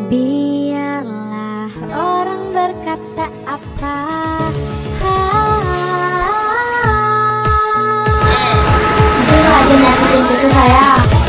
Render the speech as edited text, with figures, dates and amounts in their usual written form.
Biarlah orang berkata apa. Itu lagi nyakitin cucu saya.